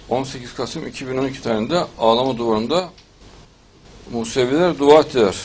18 Kasım 2012 tarihinde Ağlama Duvarı'nda Museviler dua ettiler.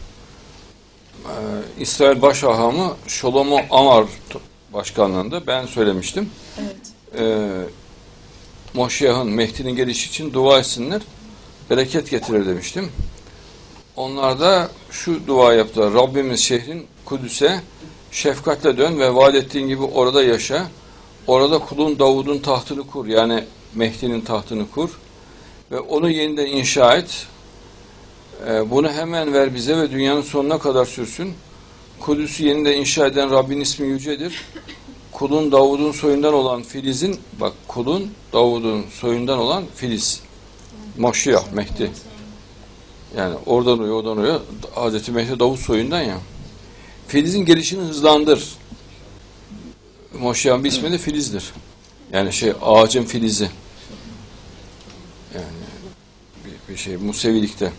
İsrail Başhahamı Shlomo Amar başkanlığında ben söylemiştim. Evet. Moşiyah'ın, Mehdi'nin gelişi için dua etsinler, bereket getirir demiştim. Onlar da şu dua yaptılar: Rabbimiz şehrin Kudüs'e şefkatle dön ve vaat ettiğin gibi orada yaşa. Orada kulun Davud'un tahtını kur, yani Mehdi'nin tahtını kur ve onu yeniden inşa et. Bunu hemen ver bize ve dünyanın sonuna kadar sürsün. Kudüs'ü yeniden inşa eden Rabbin ismi yücedir. Kulun Davud'un soyundan olan Filiz'in, bak, kulun Davud'un soyundan olan Filiz, Moşiyah, Mehdi. Yani oradan oraya Hazreti Mehdi Davud soyundan ya. Filiz'in gelişini hızlandır. Moşiyah'ın bir ismi de Filiz'dir. Yani ağacın filizi. Yani bir şey Musevilikte.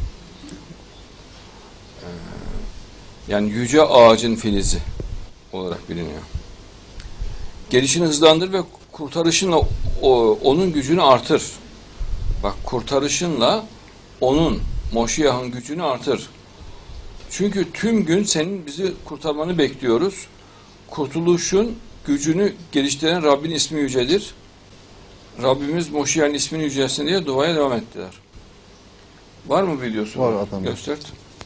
Yani yüce ağacın filizi olarak biliniyor. Gelişini hızlandır ve kurtarışınla onun gücünü artır. Bak, kurtarışınla onun, Moşiyah'ın gücünü artır. Çünkü tüm gün senin bizi kurtarmanı bekliyoruz. Kurtuluşun gücünü geliştiren Rabbin ismi yücedir. Rabbimiz Moşiyah'ın ismini yücelsin diye duaya devam ettiler. Var mı videosu? Var adam. Göster.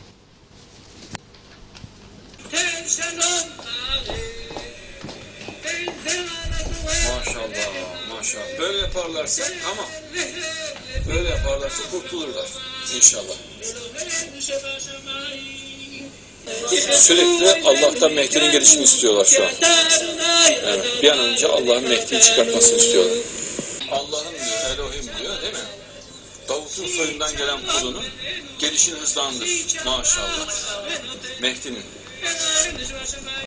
Maşallah, maşallah. Böyle yaparlarsa tamam. Böyle yaparlarsa kurtulurlar İnşallah. Sürekli Allah'tan Mehdi'nin gelişini istiyorlar şu an. Yani bir an önce Allah'ın Mehdi'yi çıkartmasını istiyorlar. Allah'ın diyor, Elohim diyor, değil mi? Davut'un soyundan gelen kulunun gelişini hızlandır. Maşallah. Mehdi'nin.